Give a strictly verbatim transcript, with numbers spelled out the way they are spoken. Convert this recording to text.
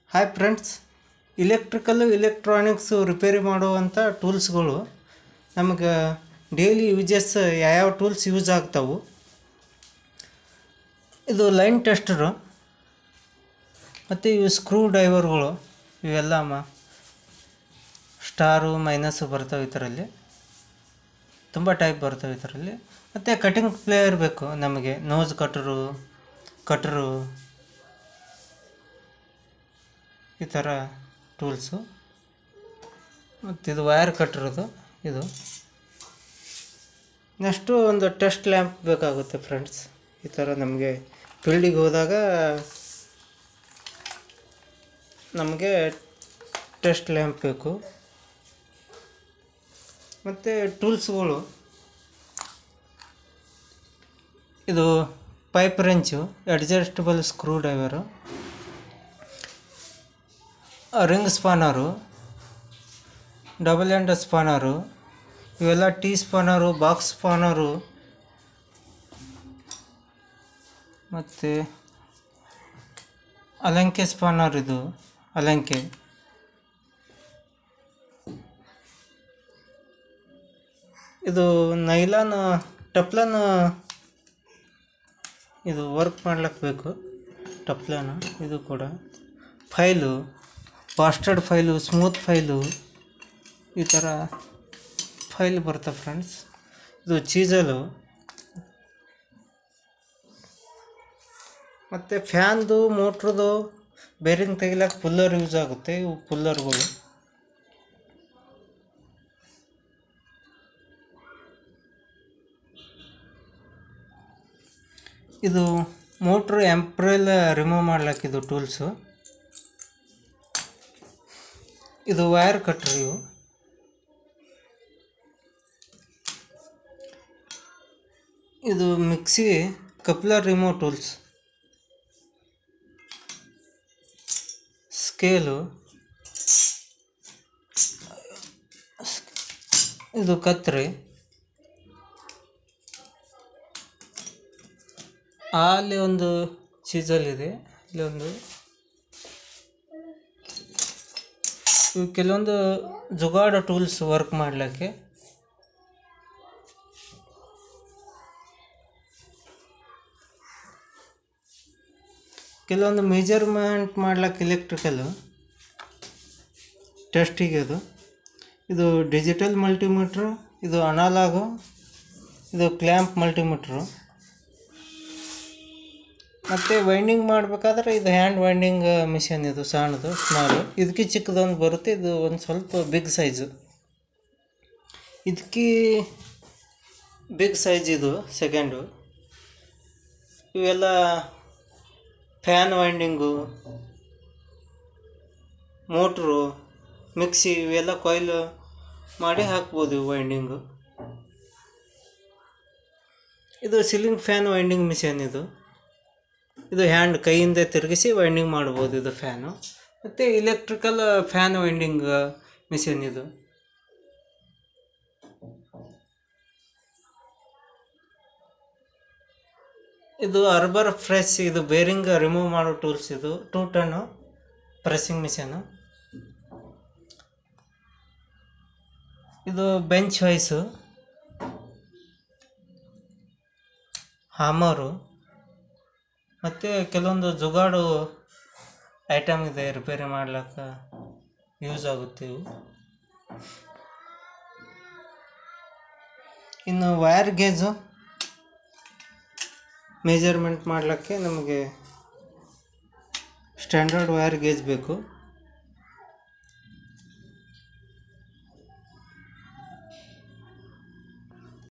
Hi friends, electrical electronics ರಿಪೇರಿ ಮಾಡುವಂಥ ಟೂಲ್ಸ್ಗಳು ನಮಗೆ ಡೈಲಿ ಯೂಜಸ್ ಯಾವ್ಯಾವ ಟೂಲ್ಸ್ ಯೂಸ್ ಆಗ್ತಾವೆ. ಇದು ಲೈನ್ ಟೆಸ್ಟರು ಮತ್ತು ಇವು ಸ್ಕ್ರೂ ಡ್ರೈವರ್ಗಳು, ಇವೆಲ್ಲ ಮ ಸ್ಟಾರು ಮೈನಸ್ಸು ಬರ್ತವೆ. ಇದರಲ್ಲಿ ತುಂಬ ಟೈಪ್ ಬರ್ತವೆ ಇದರಲ್ಲಿ. ಮತ್ತು ಕಟಿಂಗ್ ಪ್ಲೇಯರ್ ಬೇಕು ನಮಗೆ, ನೋಸ್ ಕಟರು ಕಟರು ಈ ಥರ ಟೂಲ್ಸು. ಮತ್ತು ಇದು ವೈರ್ ಕಟ್ಟಿರೋದು. ಇದು ನೆಕ್ಸ್ಟು ಒಂದು ಟೆಸ್ಟ್ ಲ್ಯಾಂಪ್ ಬೇಕಾಗುತ್ತೆ ಫ್ರೆಂಡ್ಸ್. ಈ ಥರ ನಮಗೆ ಫೀಲ್ಡಿಗೆ ಹೋದಾಗ ನಮಗೆ ಟೆಸ್ಟ್ ಲ್ಯಾಂಪ್ ಬೇಕು. ಮತ್ತು ಟೂಲ್ಸ್ಗಳು, ಇದು pipe wrench, adjustable screwdriver, ring spanner, double end spanner, ಇವೆಲ್ಲ ಟೀ ಸ್ಪಾನರು, ಬಾಕ್ಸ್ ಸ್ಪಾನರು, ಮತ್ತು ಅಲಂಕೆ ಸ್ಪಾನರ್. ಇದು ಅಲಂಕೆ. ಇದು ನೈಲಾನ್ ಟಪ್ಲನ್, ಇದು ವರ್ಕ್ ಮಾಡ್ಲಿಕ್ಕೆ ಬೇಕು ಟಪ್ಲನ್. ಇದು ಕೂಡ file, bastard file, smooth file, ಈ ಥರ ಫೈಲ್ ಬರ್ತವೆ ಫ್ರೆಂಡ್ಸ್. ಇದು ಚೀಸಲು. ಮತ್ತು ಫ್ಯಾನ್ದು, ಮೋಟ್ರದು ಬೇರಿಂಗ್ ತೆಗಿಲಕ್ಕೆ ಪುಲ್ಲರ್ ಯೂಸ್ ಆಗುತ್ತೆ. ಇವು ಪುಲ್ಲರ್ಗಳು. ಇದು ಮೋಟ್ರ್ ಎಂಪ್ರೆಲ್ ರಿಮೂವ್ ಮಾಡ್ಲಿಕ್ಕೆ ಇದು ಟೂಲ್ಸು. ಇದು ವೈರ್ ಕಟ್ರಿ. ಇವು ಇದು mixie coupler remove tools. Scale, ಇದು ಕತ್ರಿ. ಅಲ್ಲಿ ಒಂದು ಚೀಸಲ್ ಇದೆ, ಇಲ್ಲಿ ಒಂದು. ಇವು ಕೆಲವೊಂದು ಜುಗಾಡ ಟೂಲ್ಸ್ ವರ್ಕ್ ಮಾಡಲಿಕ್ಕೆ. ಕೆಲವೊಂದು ಮೆಜರ್ಮೆಂಟ್ ಮಾಡ್ಲಿಕ್ಕೆ ಎಲೆಕ್ಟ್ರಿಕಲ್ಲು ಟೆಸ್ಟಿಗೆ. ಅದು ಇದು ಡಿಜಿಟಲ್ ಮಲ್ಟಿಮೀಟ್ರು, ಇದು ಅನಾಲಾಗು, ಇದು ಕ್ಲ್ಯಾಂಪ್ ಮಲ್ಟಿಮೀಟ್ರು. ಮತ್ತು ವೈಂಡಿಂಗ್ ಮಾಡಬೇಕಾದ್ರೆ ಇದು ಹ್ಯಾಂಡ್ ವೈಂಡಿಂಗ್ ಮಿಷನ್. ಇದು ಸಣ್ಣದು, ಸ್ಮಾಲು. ಇದಕ್ಕೆ ಚಿಕ್ಕದೊಂದು ಬರುತ್ತೆ. ಇದು ಒಂದು ಸ್ವಲ್ಪ ಬಿಗ್ ಸೈಜು. ಇದಕ್ಕೆ ಬಿಗ್ ಸೈಜ್. ಇದು ಸೆಕೆಂಡು. ಇವೆಲ್ಲ ಫ್ಯಾನ್ ವೈಂಡಿಂಗು, ಮೋಟ್ರು, ಮಿಕ್ಸಿ, ಇವೆಲ್ಲ ಕೊಯ್ಲು ಮಾಡಿ ಹಾಕ್ಬೋದು ಇವು ವೈಂಡಿಂಗು. ಇದು ಸೀಲಿಂಗ್ ಫ್ಯಾನ್ ವೈಂಡಿಂಗ್ ಮಿಷನ್. ಇದು ಇದು ಹ್ಯಾಂಡ್ ಕೈಯಿಂದ ತಿರುಗಿಸಿ ವೈಂಡಿಂಗ್ ಮಾಡ್ಬೋದು ಇದು ಫ್ಯಾನು. ಮತ್ತು ಇಲೆಕ್ಟ್ರಿಕಲ್ ಫ್ಯಾನ್ ವೈಂಡಿಂಗ್ ಮಿಷನ್. ಇದು ಇದು ಅರ್ಬರ್ ಫ್ರೆಶ್. ಇದು ಬೇರಿಂಗ್ ರಿಮೂವ್ ಮಾಡೋ ಟೂಲ್ಸ್. ಇದು ಟೂ ಟನ್ನು ಪ್ರೆಸ್ಸಿಂಗ್ ಮಿಷನು. ಇದು ಬೆಂಚ್ ವೈಸು, ಹಾಮರು, ಮತ್ತು ಕೆಲವೊಂದು ಜುಗಾಡು ಐಟಮ್ ಇದೆ ರಿಪೇರಿ ಮಾಡ್ಲಿಕ್ಕೆ ಯೂಸ್ ಆಗುತ್ತೆ ಇವು. ಇನ್ನು ವೈರ್ ಗೇಜು ಮೆಜರ್ಮೆಂಟ್ ಮಾಡಲಿಕ್ಕೆ ನಮಗೆ ಸ್ಟ್ಯಾಂಡರ್ಡ್ ವೈರ್ ಗೇಜ್ ಬೇಕು.